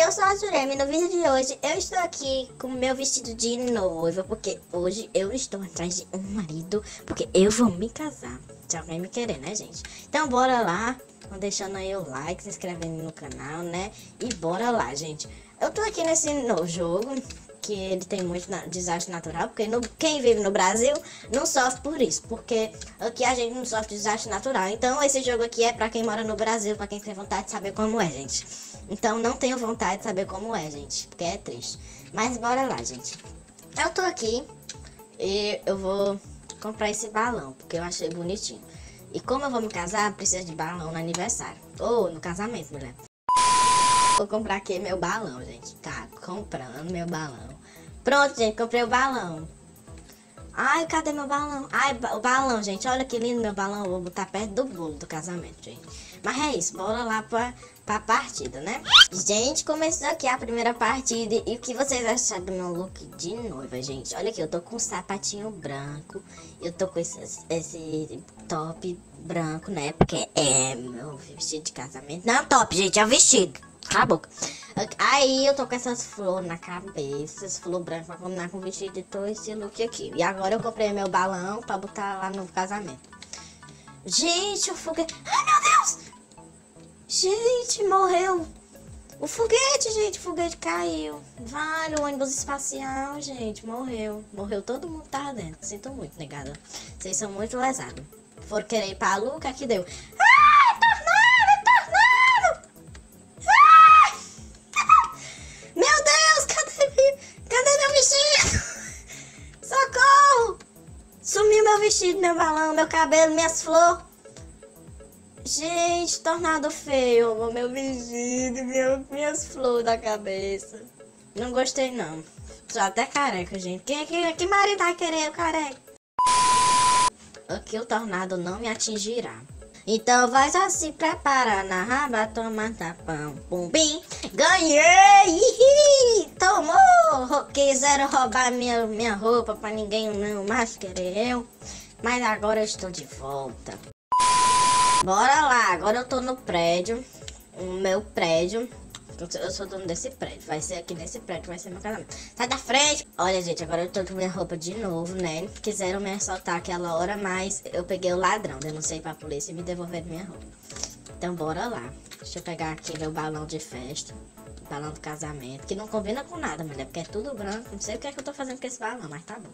eu sou a Jurema e no vídeo de hoje eu estou aqui com o meu vestido de noiva, porque hoje eu estou atrás de um marido, porque eu vou me casar, se alguém me querer, né, gente? Então bora lá, vão deixando aí o like, se inscrevendo no canal, né? E bora lá, gente. Eu tô aqui nesse novo jogo, que ele tem muito desastre natural, porque quem vive no Brasil não sofre por isso, porque aqui a gente não sofre de desastre natural. Então esse jogo aqui é pra quem mora no Brasil, pra quem tem vontade de saber como é, gente. Então não tenho vontade de saber como é, gente, porque é triste. Mas bora lá, gente. Eu tô aqui e eu vou comprar esse balão, porque eu achei bonitinho. E como eu vou me casar, precisa de balão no aniversário, ou no casamento, mulher. Vou comprar aqui meu balão, gente. Tá comprando meu balão. Pronto, gente, comprei o balão. Ai, cadê meu balão? Ai, o balão, gente. Olha que lindo meu balão. Eu vou botar perto do bolo do casamento, gente. Mas é isso, bora lá pra partida, né? Gente, começou aqui a primeira partida. E o que vocês acharam do meu look de noiva, gente? Olha aqui, eu tô com um sapatinho branco. Eu tô com esse top branco, né? Porque é meu vestido de casamento. Não é top, gente, é o vestido. Cala a boca. Aí eu tô com essas flores na cabeça, essas flores brancas pra combinar com o vestido e todo esse look aqui. E agora eu comprei meu balão pra botar lá no casamento. Gente, o foguete... Ai, meu Deus! Gente, morreu. O foguete, gente, o foguete caiu. Vale, o ônibus espacial, gente, morreu. Morreu todo mundo que tava dentro. Sinto muito, negada. Vocês são muito lesados. Foram querer ir pra Luca, que deu. Sumiu meu vestido, meu balão, meu cabelo, minhas flores. Gente, tornado feio. Meu vestido, minhas flores da cabeça. Não gostei, não. Tô até careca, gente. Que marido vai querer eu careca? Aqui o tornado não me atingirá. Então vai já se preparar na raba, toma tapão, pum, bim. Ganhei! Ihi! Tomou! Quiseram roubar minha roupa pra ninguém não mais querer eu. Mas agora eu estou de volta. Bora lá, agora eu tô no prédio. O meu prédio. Eu sou dono desse prédio. Vai ser aqui nesse prédio, vai ser meu casamento. Sai da frente! Olha, gente, agora eu tô com minha roupa de novo, né? Quiseram me assaltar aquela hora, mas eu peguei o ladrão. Denunciei pra polícia e me devolveram minha roupa. Então, bora lá. Deixa eu pegar aqui meu balão de festa. Balão do casamento. Que não combina com nada, mulher. Porque é tudo branco. Não sei o que é que eu tô fazendo com esse balão, mas tá bom.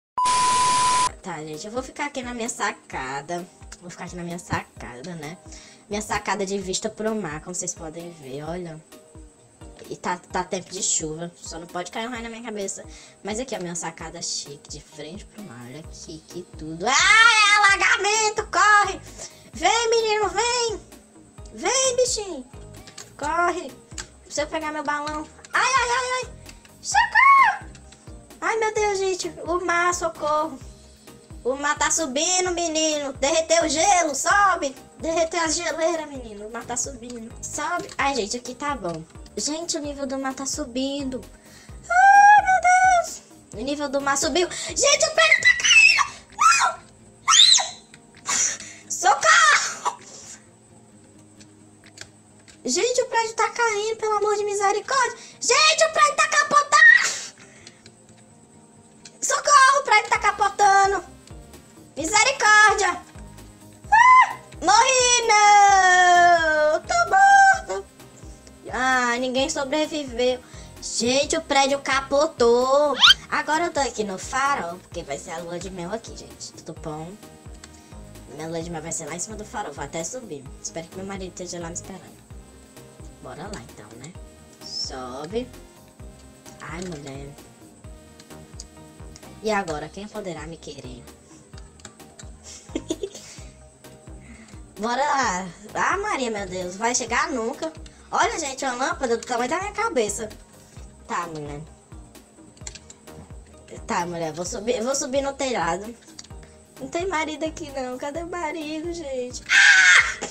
Tá, gente. Eu vou ficar aqui na minha sacada. Vou ficar aqui na minha sacada, né? Minha sacada de vista pro mar, como vocês podem ver, olha. E tá tempo de chuva, só não pode cair um raio na minha cabeça. Mas aqui, ó, minha sacada chique, de frente pro mar, olha aqui, que tudo. Ai, alagamento, corre! Vem, menino, vem! Vem, bichinho! Corre! Preciso pegar meu balão. Ai, ai, ai, ai! Socorro! Ai, meu Deus, gente, o mar, socorro! O mar tá subindo, menino! Derreteu o gelo, sobe! Derreteu as geleiras, menino, o mar tá subindo. Sobe! Ai, gente, aqui tá bom. Gente, o nível do mar tá subindo. Ai, meu Deus. O nível do mar subiu. Gente, o prédio tá caindo. Não. Não. Socorro. Gente, o prédio tá caindo, pelo amor de misericórdia. Gente, o prédio tá capotando. Socorro, o prédio tá capotando. Misericórdia. Morri, não. Tô morto. Ah, ninguém sobreviveu. Gente, o prédio capotou. Agora eu tô aqui no farol, porque vai ser a lua de mel aqui, gente. Tudo bom? Minha lua de mel vai ser lá em cima do farol. Vou até subir. Espero que meu marido esteja lá me esperando. Bora lá, então, né? Sobe. Ai, mulher. E agora, quem poderá me querer? Bora lá. Ah, Maria, meu Deus. Vai chegar nunca. Olha, gente, uma lâmpada do tamanho da minha cabeça. Tá, mulher. Tá, mulher, vou subir no telhado. Não tem marido aqui, não. Cadê o marido, gente? Ah!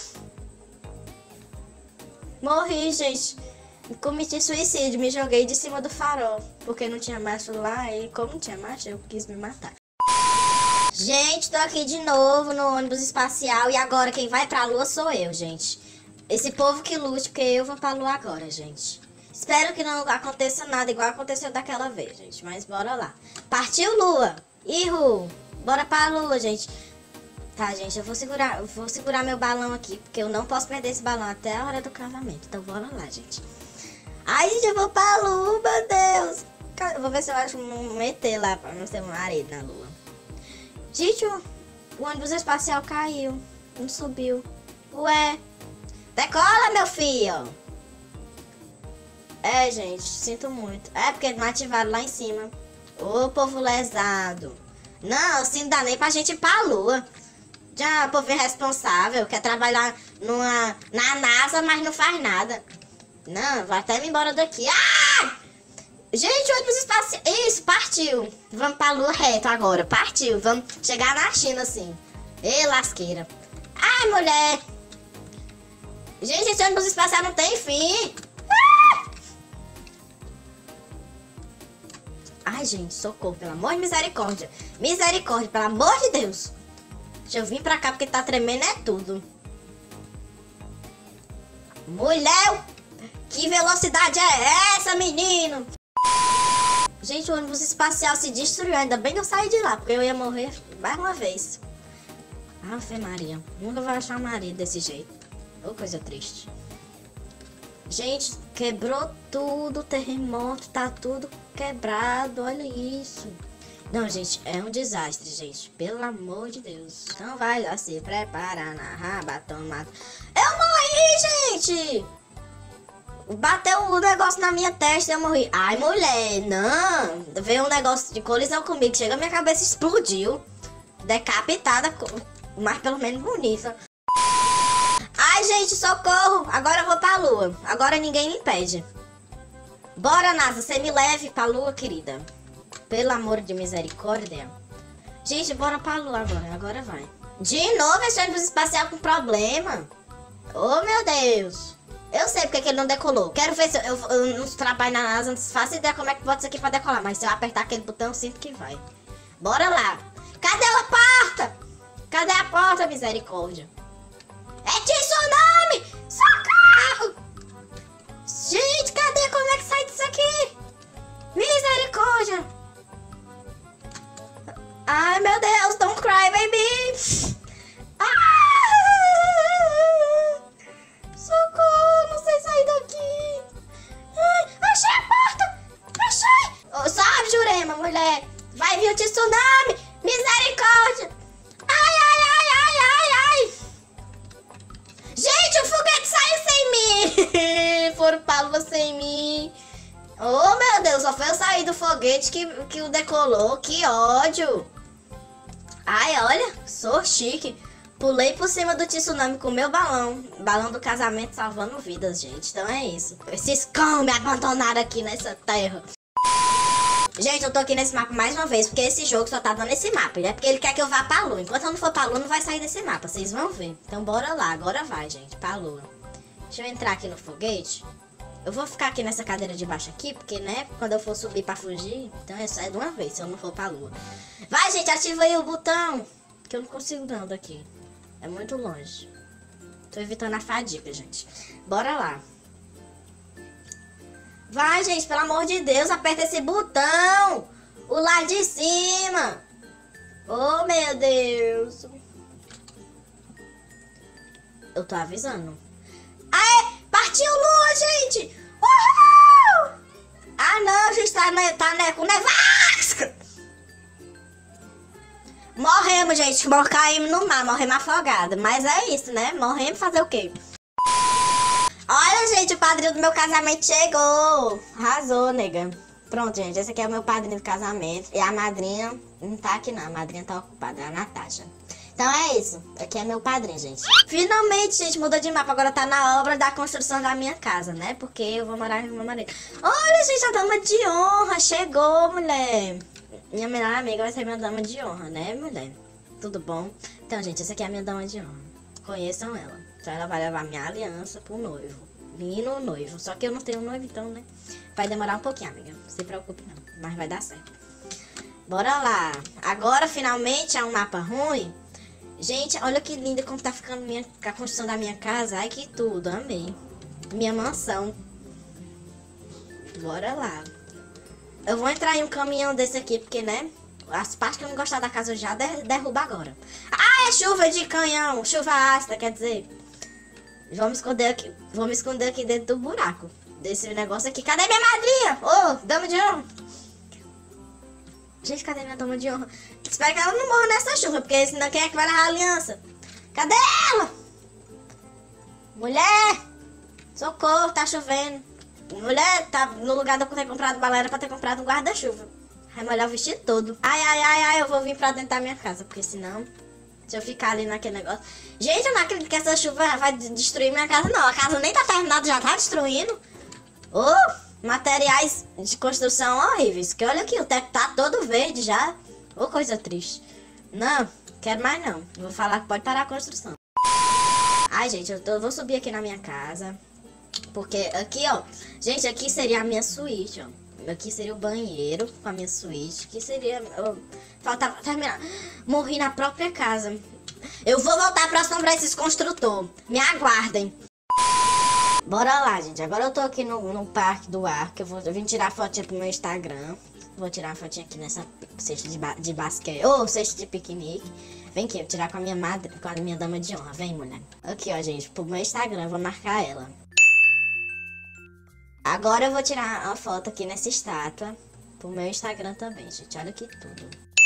Morri, gente. Cometi suicídio. Me joguei de cima do farol. Porque não tinha macho lá. E como não tinha macho, eu quis me matar. Gente, tô aqui de novo no ônibus espacial. E agora quem vai pra lua sou eu, gente. Esse povo que lute, porque eu vou pra lua agora, gente. Espero que não aconteça nada igual aconteceu daquela vez, gente. Mas bora lá. Partiu, lua! Ihu! Bora pra lua, gente. Tá, gente, eu vou segurar meu balão aqui, porque eu não posso perder esse balão até a hora do casamento. Então bora lá, gente. Ai, gente, eu vou pra lua, meu Deus. Eu vou ver se eu acho um ET lá pra não ser um marido na lua. Gente, o ônibus espacial caiu. Não subiu. Ué. Decola, meu filho. É, gente, sinto muito. É porque não ativaram lá em cima. Ô, povo lesado. Não, assim não dá nem pra gente ir pra lua. Já, povo irresponsável. Quer trabalhar na NASA, mas não faz nada. Não, vai até me embora daqui. Ah! Gente, o ônibus espacial. Isso, partiu. Vamos pra lua reto agora. Partiu. Vamos chegar na China, assim. Ê, lasqueira. Ai, mulher. Gente, esse ônibus espacial não tem fim. Ai, gente, socorro, pelo amor de misericórdia. Misericórdia, pelo amor de Deus. Deixa eu vir pra cá porque tá tremendo é tudo. Mulher, que velocidade é essa, menino? Gente, o ônibus espacial se destruiu. Ainda bem que eu saí de lá, porque eu ia morrer mais uma vez. Ave Maria, nunca vou achar um marido desse jeito. Ô, coisa triste. Gente, quebrou tudo, terremoto, tá tudo quebrado, olha isso. Não, gente, é um desastre, gente, pelo amor de Deus. Então vai lá se preparar na raba, tomada. Eu morri, gente! Bateu o negócio na minha testa e eu morri. Ai, mulher, não. Veio um negócio de colisão comigo, chega, minha cabeça explodiu. Decapitada, mas pelo menos bonita. Ai, gente, socorro! Agora eu vou pra lua. Agora ninguém me impede. Bora, NASA, você me leve pra lua, querida. Pelo amor de misericórdia. Gente, bora pra lua agora. Agora vai. De novo esse ônibus espacial com problema. Oh, meu Deus. Eu sei porque que ele não decolou. Quero ver se eu não trabalho na NASA. Não faço ideia como é que bota isso aqui pra decolar. Mas se eu apertar aquele botão, eu sinto que vai. Bora lá. Cadê a porta? Cadê a porta, misericórdia? É tsunami! Socorro! Gente, cadê? Como é que sai disso aqui? Misericórdia! Ai, meu Deus, don't cry, baby! Ah! Socorro, não sei sair daqui! Ai, achei a porta! Achei! Oh, sobe, Jurema, mulher! Vai vir o tsunami! Misericórdia! Ai, ai, ai, ai, ai, ai! Gente, o foguete saiu sem mim! Foram pra lua sem mim! Oh, meu Deus, só foi eu sair do foguete que o decolou. Que ódio! Ai, olha, sou chique. Pulei por cima do tsunami com o meu balão. Balão do casamento salvando vidas, gente. Então é isso. Esses cão me abandonaram aqui nessa terra. Gente, eu tô aqui nesse mapa mais uma vez, porque esse jogo só tá dando esse mapa. É porque ele quer que eu vá pra lua. Enquanto eu não for pra lua, não vai sair desse mapa. Vocês vão ver. Então bora lá, agora vai, gente, pra lua. Deixa eu entrar aqui no foguete. Eu vou ficar aqui nessa cadeira de baixo aqui, porque, né, quando eu for subir pra fugir, então é só de uma vez, se eu não for pra lua. Vai, gente, ativa aí o botão, que eu não consigo não daqui. É muito longe. Tô evitando a fadiga, gente. Bora lá. Vai, gente, pelo amor de Deus, aperta esse botão. O lá de cima. Oh, meu Deus. Eu tô avisando. Aê, partiu lua, gente. Uhul! Ah, não, gente, tá com nevasca. Morremos, gente, caímos no mar, morremos afogados. Mas é isso, né? Morremos fazer o quê? Olha, gente, o padrinho do meu casamento chegou. Arrasou, nega. Pronto, gente, esse aqui é o meu padrinho do casamento. E a madrinha não tá aqui, não. A madrinha tá ocupada, é a Natasha. Então é isso. Aqui é meu padrinho, gente. Finalmente, gente, mudou de mapa. Agora tá na obra da construção da minha casa, né? Porque eu vou morar com meu marido. Olha, gente, a dama de honra chegou, mulher. Minha melhor amiga vai ser minha dama de honra, né, mulher? Tudo bom? Então, gente, essa aqui é a minha dama de honra. Conheçam ela. Então ela vai levar minha aliança pro noivo. Menino noivo. Só que eu não tenho noivo, então, né? Vai demorar um pouquinho, amiga. Não se preocupe, não. Mas vai dar certo. Bora lá. Agora, finalmente, é um mapa ruim. Gente, olha que linda como tá ficando a construção da minha casa. Ai, que tudo. Amei. Minha mansão. Bora lá. Eu vou entrar em um caminhão desse aqui, porque, né? As partes que eu não gostar da casa eu já derrubo agora. Ah, é chuva de canhão. Chuva ácida, quer dizer. Vamos esconder aqui. Vamos esconder aqui dentro do buraco. Desse negócio aqui. Cadê minha madrinha? Ô, dama de honra. Gente, cadê minha dama de honra? Espero que ela não morra nessa chuva, porque senão quem é que vai levar a aliança? Cadê ela? Mulher! Socorro, tá chovendo. Mulher, tá no lugar de eu ter comprado bala, era pra ter comprado um guarda-chuva. Vai molhar o vestido todo. Ai, eu vou vir pra dentro da minha casa, porque senão, se eu ficar ali naquele negócio... Gente, eu não acredito que essa chuva vai destruir minha casa, não. A casa nem tá terminada, já tá destruindo. Materiais de construção horríveis. Que olha aqui, o teto tá todo verde já. Coisa triste. Não, quero mais não. Vou falar que pode parar a construção. Ai, gente, eu vou subir aqui na minha casa. Porque aqui, ó. Gente, aqui seria a minha suíte, ó. Aqui seria o banheiro com a minha suíte. Aqui seria... faltava terminar. Morri na própria casa. Eu vou voltar pra assombrar esses construtores. Me aguardem. Bora lá, gente. Agora eu tô aqui no Parque do Arco. Eu vim tirar fotinha pro meu Instagram. Vou tirar uma fotinha aqui nessa cesta de basquete. Cesta de piquenique. Vem aqui, eu vou tirar com a minha madre, com a minha dama de honra. Vem, mulher. Aqui, ó, gente. Pro meu Instagram, eu vou marcar ela. Agora eu vou tirar uma foto aqui nessa estátua. Pro meu Instagram também, gente. Olha que tudo.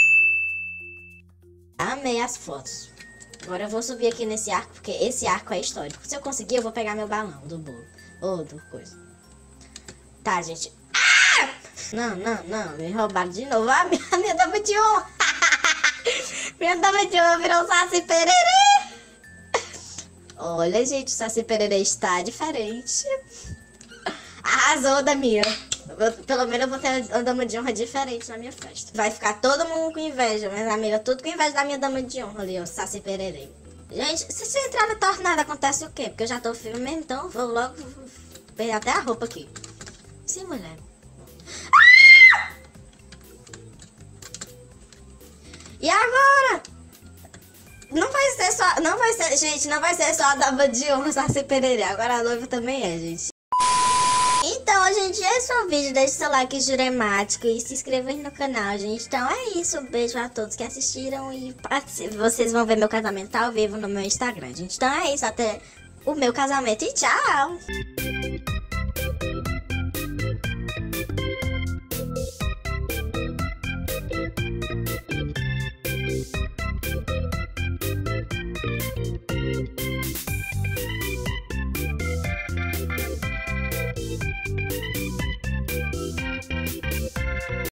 Amei as fotos. Agora eu vou subir aqui nesse arco, porque esse arco é histórico. Se eu conseguir, eu vou pegar meu balão do bolo. Do coisa. Tá, gente. Ah! Não. Me roubaram de novo. A minha dama de honra. Minha dama de honra virou um Saci Pererê. Olha, gente, o Saci Pererê está diferente. Arrasou, Damia. Pelo menos eu vou ter uma dama de honra diferente na minha festa. Vai ficar todo mundo com inveja, minhas amigas, tudo com inveja da minha dama de honra ali, ó, Saci Pererê. Gente, se você entrar na tornada, acontece o quê? Porque eu já tô firme mesmo, então vou logo perder até a roupa aqui. Sim, mulher. Ah! E agora? Não vai ser, gente, não vai ser só a dama de honra Saci Pererê. Agora a noiva também é, gente. Então, gente, esse é o vídeo. Deixe seu like juremático e se inscreva aí no canal, gente. Então é isso. Um beijo a todos que assistiram e vocês vão ver meu casamento ao vivo no meu Instagram, gente. Então é isso. Até o meu casamento e tchau!